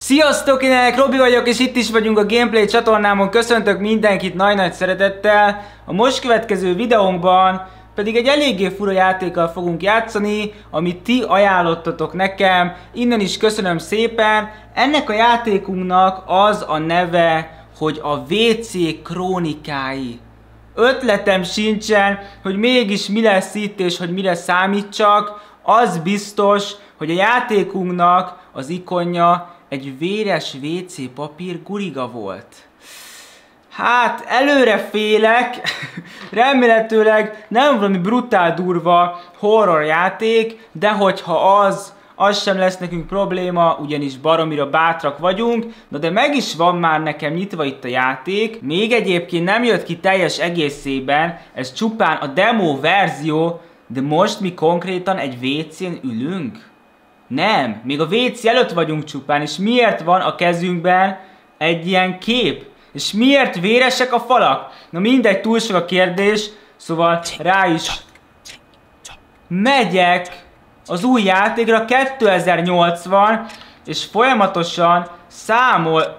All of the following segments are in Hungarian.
Sziasztok, én Robi vagyok, és itt is vagyunk a Gameplay csatornámon. Köszöntök mindenkit nagy-nagy szeretettel. A most következő videónkban pedig egy eléggé fura játékkal fogunk játszani, amit ti ajánlottatok nekem. Innen is köszönöm szépen. Ennek a játékunknak az a neve, hogy a WC krónikái. Ötletem sincsen, hogy mégis mi lesz itt és hogy mire számítsak. Az biztos, hogy a játékunknak az ikonja egy véres WC papír guriga volt. Hát, előre félek, remélhetőleg nem valami brutál durva horror játék, de hogyha az sem lesz nekünk probléma, ugyanis baromira bátrak vagyunk, de meg is van már nekem nyitva itt a játék. Még egyébként nem jött ki teljes egészében, ez csupán a demo verzió, de most mi konkrétan egy WC-n ülünk? Nem, még a WC előtt vagyunk csupán, és miért van a kezünkben egy ilyen kép? És miért véresek a falak? Na mindegy, túl sok a kérdés, szóval rá is megyek az új játékra. 2080, és folyamatosan számol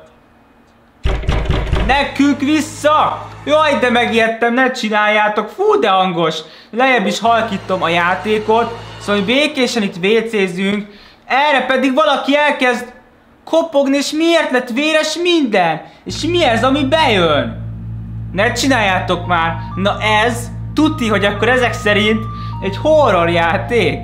nekünk vissza! Jaj, de megijedtem, ne csináljátok, fú de hangos! Lejjebb is halkítom a játékot, szóval békésen itt WC-zünk, erre pedig valaki elkezd kopogni, és miért lett véres minden? És mi ez, ami bejön? Ne csináljátok már! Na ez, tuti, hogy akkor ezek szerint egy horror játék.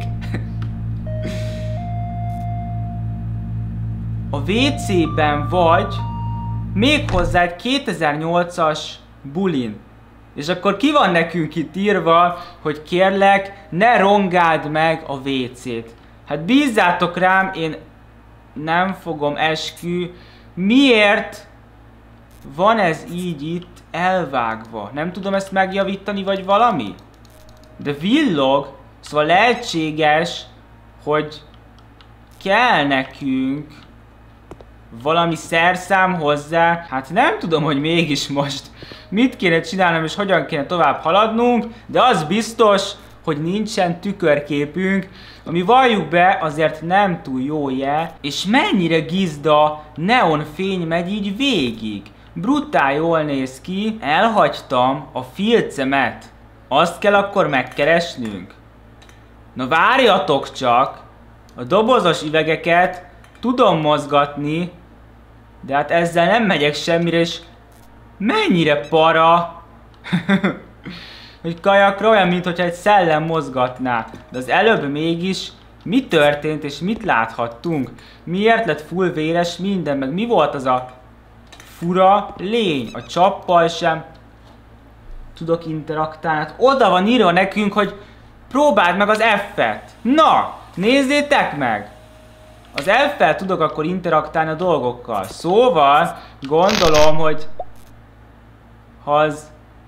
A WC-ben vagy, méghozzá egy 2008-as bulin. És akkor ki van nekünk itt írva, hogy kérlek, ne rongáld meg a WC-t. Hát bízzátok rám, én nem fogom, eskü. Miért van ez így itt elvágva? Nem tudom ezt megjavítani, vagy valami? De villog, szóval lehetséges, hogy kell nekünk valami szerszám hozzá. Hát nem tudom, hogy mégis most mit kéne csinálnom és hogyan kéne tovább haladnunk, de az biztos, hogy nincsen tükörképünk, ami valljuk be azért nem túl jó jel, és mennyire gizda neonfény megy így végig. Brutál jól néz ki, elhagytam a filcemet. Azt kell akkor megkeresnünk. Na várjatok csak, a dobozos üvegeket tudom mozgatni, de hát ezzel nem megyek semmire, és mennyire para, hogy kajakra olyan, mintha egy szellem mozgatná. De az előbb mégis mi történt és mit láthattunk? Miért lett full véres minden, meg mi volt az a fura lény? A csappal sem tudok interaktálni. Hát oda van írva nekünk, hogy próbáld meg az F-et. Na, nézzétek meg! Az F-fel tudok akkor interaktálni a dolgokkal. Szóval gondolom, hogy ha az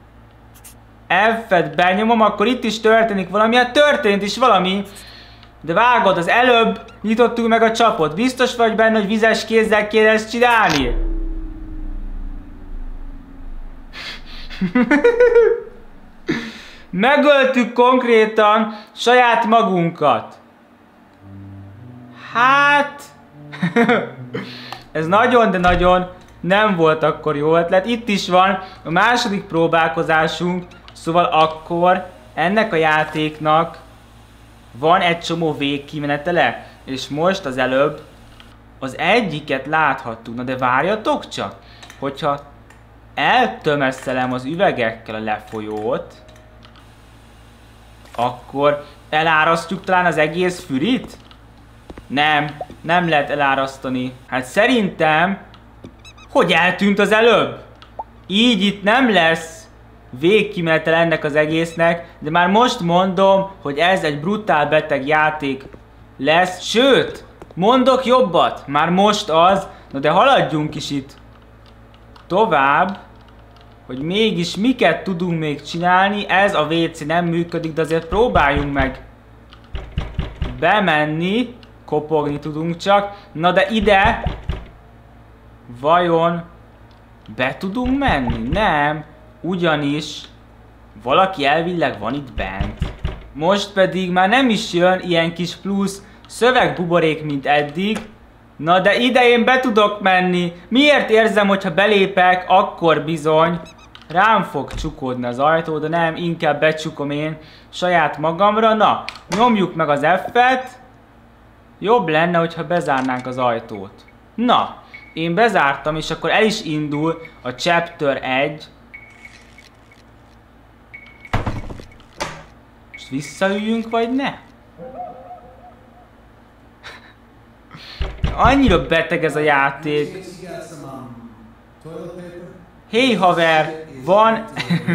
F-et benyomom, akkor itt is történik valami. Hát történt is valami. De vágod, az előbb nyitottuk meg a csapot. Biztos vagy benne, hogy vizes kézzel kéne ezt csinálni? Megöltük konkrétan saját magunkat. Hát... ez nagyon, de nagyon nem volt akkor jó ötlet. Itt is van a második próbálkozásunk, szóval akkor ennek a játéknak van egy csomó végkimenetele, és most az előbb az egyiket láthattuk. Na de várjatok csak, hogyha eltömesszelem az üvegekkel a lefolyót, akkor elárasztjuk talán az egész fürit? Nem lehet elárasztani. Hát szerintem, hogy eltűnt az előbb. Így itt nem lesz végkimenetele ennek az egésznek, de már most mondom, hogy ez egy brutál beteg játék lesz. Sőt, mondok jobbat, már most az, na de haladjunk is itt tovább, hogy mégis miket tudunk még csinálni. Ez a WC nem működik, de azért próbáljunk meg bemenni. Kopogni tudunk csak. Na de ide vajon be tudunk menni? Nem. Ugyanis valaki elvileg van itt bent. Most pedig már nem is jön ilyen kis plusz szövegbuborék, mint eddig. Na de ide én be tudok menni. Miért érzem, hogyha belépek, akkor bizony rám fog csukódni az ajtó, de nem, inkább becsukom én saját magamra. Na, nyomjuk meg az F-et. Jobb lenne, hogyha bezárnánk az ajtót. Na, én bezártam, és akkor el is indul a Chapter 1. Most visszaüljünk, vagy ne? Annyira beteg ez a játék. Hé haver, van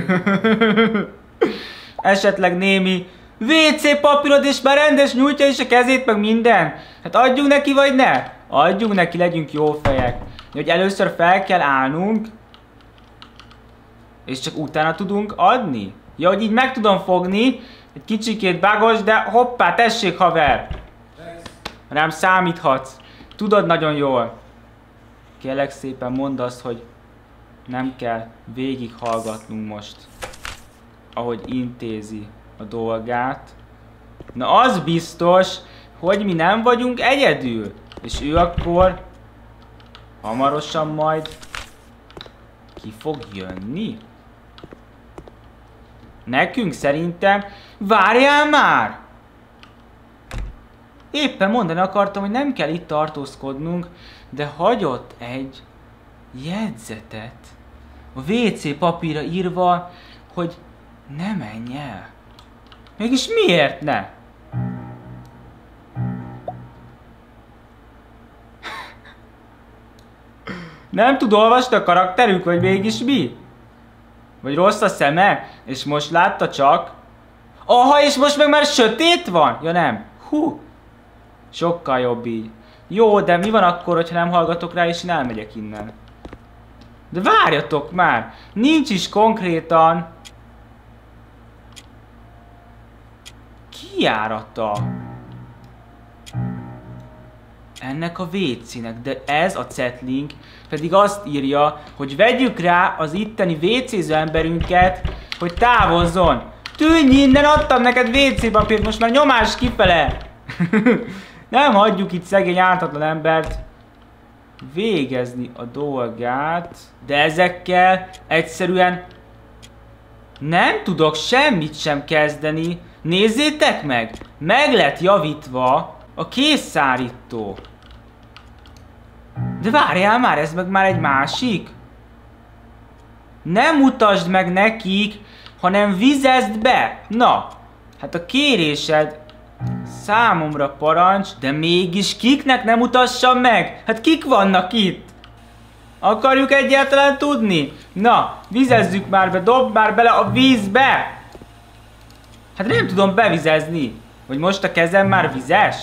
esetleg némi WC papírod, és már rendes nyújtja is a kezét, meg minden. Hát adjunk neki, vagy ne? Adjunk neki, legyünk jó fejek. Hogy először fel kell állnunk, és csak utána tudunk adni. Ja, hogy így meg tudom fogni. Egy kicsikét bagos, de hoppá, tessék haver. Rám számíthatsz. Tudod nagyon jól. Kérlek szépen mondd azt, hogy nem kell végighallgatnunk most, ahogy intézi a dolgát. Na az biztos, hogy mi nem vagyunk egyedül. És ő akkor hamarosan majd ki fog jönni. Nekünk szerintem... Várjál már! Éppen mondani akartam, hogy nem kell itt tartózkodnunk, de hagyott egy jegyzetet a WC papírra írva, hogy ne menj el. Mégis miért ne? Nem tud olvasni a karakterük, vagy mégis mi? Vagy rossz a szeme? És most látta csak? Aha, és most meg már sötét van? Ja nem. Hú. Sokkal jobb így. Jó, de mi van akkor, hogyha nem hallgatok rá, és én elmegyek innen? De várjatok már! Nincs is konkrétan kijárata ennek a WC-nek, de ez a Cetling pedig azt írja, hogy vegyük rá az itteni WC-ző emberünket, hogy távozzon. Tűnj innen, adtam neked WC papírt, most már nyomás kifele! Nem hagyjuk itt szegény ártatlan embert végezni a dolgát, de ezekkel egyszerűen nem tudok semmit sem kezdeni. Nézzétek meg! Meg lett javítva a készszárító. De várjál már, ez meg már egy másik. Nem mutasd meg nekik, hanem vizezd be. Na, hát a kérésed számomra parancs, de mégis kiknek nem mutassam meg? Hát kik vannak itt? Akarjuk egyáltalán tudni? Na, vizezzük már be, dobd már bele a vízbe! Hát nem tudom bevizezni. Vagy most a kezem már vizes?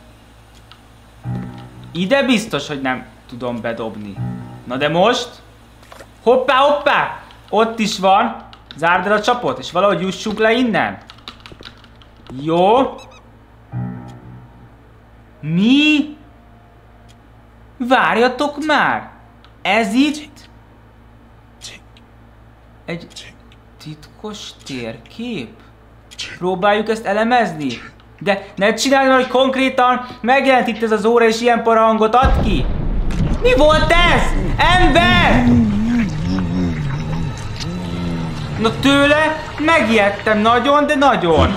Ide biztos, hogy nem tudom bedobni. Na de most? Hoppá, hoppá! Ott is van. Zárd el a csapot, és valahogy jussunk le innen. Jó. Mi? Várjatok már! Ez itt egy titkos térkép? Próbáljuk ezt elemezni? De ne csinálj már, hogy konkrétan megjelent itt ez az óra és ilyen parahangot ad ki! Mi volt ez? Ember! Na tőle megijedtem nagyon, de nagyon.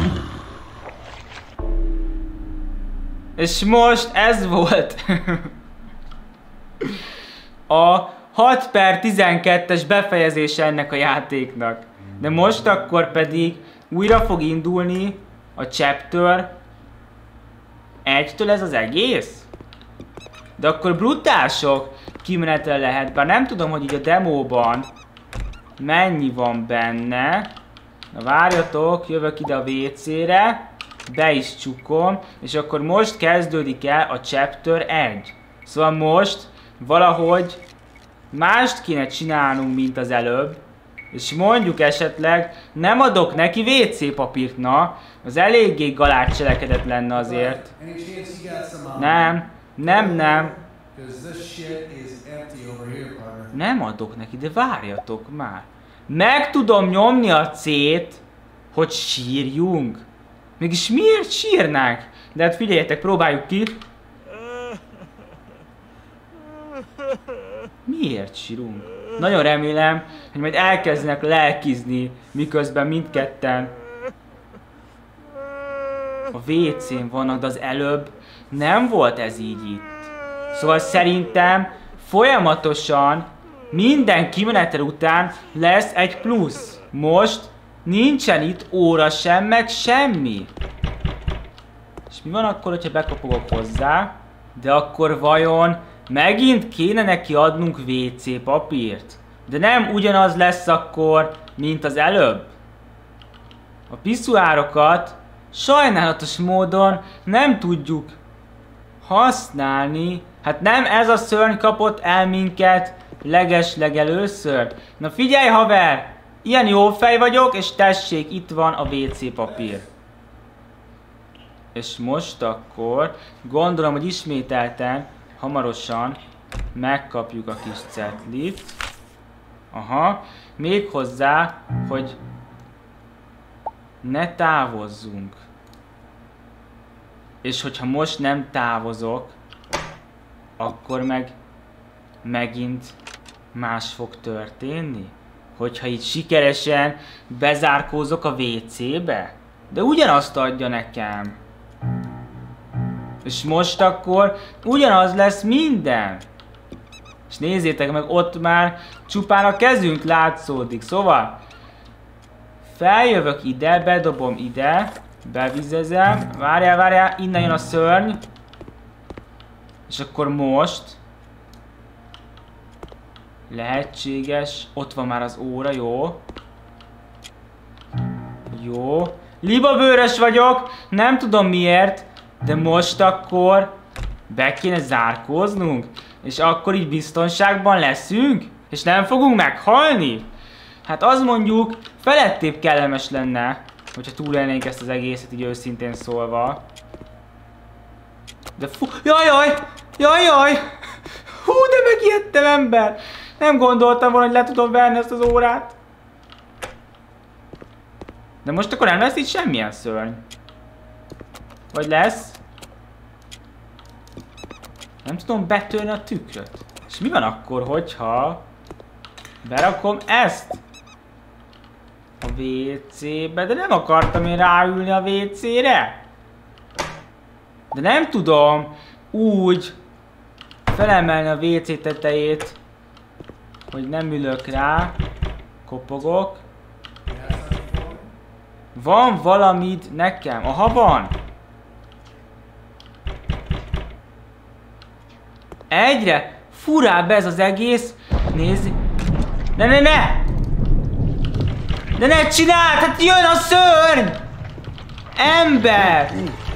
És most ez volt a 6/12-es befejezése ennek a játéknak. De most akkor pedig újra fog indulni a Chapter 1-től ez az egész? De akkor brutál sok kimenetel lehet, bár nem tudom, hogy így a demóban mennyi van benne. Na várjatok, jövök ide a WC-re, be is csukom, és akkor most kezdődik el a Chapter 1. Szóval most valahogy mást kéne csinálnunk, mint az előbb, és mondjuk esetleg nem adok neki WC papírt, na, az eléggé galád cselekedet lenne azért. Nem. Nem adok neki, de várjatok már. Meg tudom nyomni a C-t, hogy sírjunk. Mégis miért sírnánk? De hát figyeljetek, próbáljuk ki. Miért sírunk? Nagyon remélem, hogy majd elkezdenek lelkizni, miközben mindketten a WC-n vannak, de az előbb nem volt ez így itt. Szóval szerintem folyamatosan minden kimenetel után lesz egy plusz. Most nincsen itt óra sem, meg semmi. És mi van akkor, hogyha bekapogok hozzá? De akkor vajon megint kéne neki adnunk WC papírt? De nem ugyanaz lesz akkor, mint az előbb? A piszuárokat sajnálatos módon nem tudjuk használni. Hát nem ez a szörny kapott el minket legeslegelőször. Na figyelj haver! Ilyen jó fej vagyok, és tessék, itt van a WC papír. És most akkor gondolom, hogy ismételten, hamarosan megkapjuk a kis cetlit. Aha, még hozzá, hogy ne távozzunk. És hogyha most nem távozok, akkor meg megint más fog történni? Hogyha így sikeresen bezárkózok a WC-be? De ugyanazt adja nekem. És most akkor ugyanaz lesz minden. És nézzétek meg, ott már csupán a kezünk látszódik. Szóval feljövök ide, bedobom ide, bevizezem, várjál, innen jön a szörny. És akkor most lehetséges, ott van már az óra, jó. Jó. Libabőrös vagyok, nem tudom miért, de most akkor be kéne zárkóznunk, és akkor így biztonságban leszünk, és nem fogunk meghalni. Hát az mondjuk felettébb kellemes lenne, hogyha túlélnénk ezt az egészet így őszintén szólva. De fú, jaj! Hú, de megijedtem ember! Nem gondoltam volna, hogy le tudom venni ezt az órát. De most akkor nem lesz itt semmilyen szörny. Vagy lesz? Nem tudom betörni a tükröt. És mi van akkor, hogyha berakom ezt a WC-be? De nem akartam én ráülni a WC-re. De nem tudom úgy felemelni a WC tetejét, hogy nem ülök rá. Kopogok. Van valamit nekem? Aha, van. Egyre furább ez az egész. Nézd. Ne! De ne csináld! Hát jön a szörny! Ember!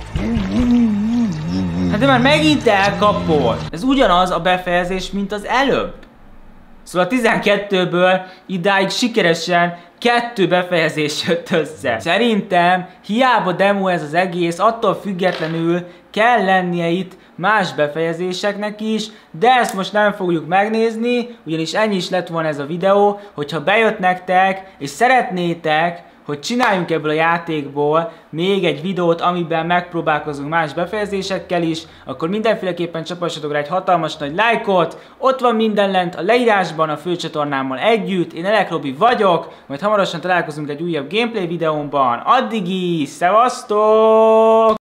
Hát de már megint elkapott. Ez ugyanaz a befejezés, mint az előbb. Szóval a 12-ből idáig sikeresen 2 befejezés jött össze. Szerintem hiába demo ez az egész, attól függetlenül kell lennie itt más befejezéseknek is, de ezt most nem fogjuk megnézni, ugyanis ennyi is lett volna ez a videó. Hogyha bejött nektek, és szeretnétek, hogy csináljunk ebből a játékból még egy videót, amiben megpróbálkozunk más befejezésekkel is, akkor mindenféleképpen csapassatok rá egy hatalmas nagy lájkot. Ott van minden lent a leírásban a főcsatornámmal együtt. Én Elek Robi vagyok, majd hamarosan találkozunk egy újabb gameplay videómban. Addig is, szevasztok!